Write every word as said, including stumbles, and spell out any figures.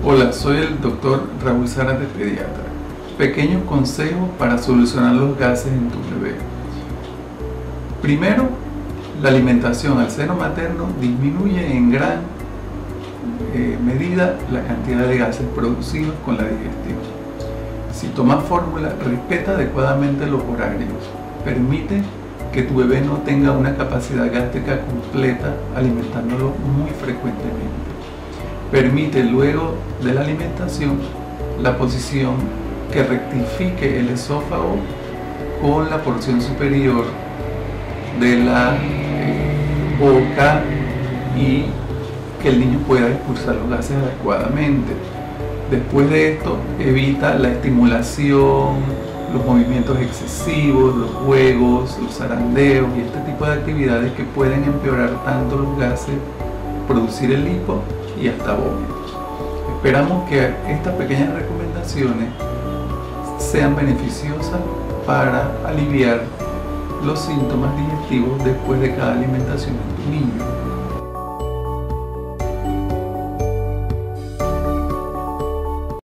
Hola, soy el doctor Raúl Zárate, pediatra. Pequeños consejos para solucionar los gases en tu bebé. Primero, la alimentación al seno materno disminuye en gran eh, medida la cantidad de gases producidos con la digestión. Si tomas fórmula, respeta adecuadamente los horarios. Permite que tu bebé no tenga una capacidad gástrica completa alimentándolo muy frecuentemente. Permite luego de la alimentación la posición que rectifique el esófago con la porción superior de la eh, boca y que el niño pueda expulsar los gases adecuadamente. Después de esto, evita la estimulación, los movimientos excesivos, los juegos, los zarandeos y este tipo de actividades que pueden empeorar tanto los gases, producir el hipo y hasta vómitos. Esperamos que estas pequeñas recomendaciones sean beneficiosas para aliviar los síntomas digestivos después de cada alimentación en tu niño.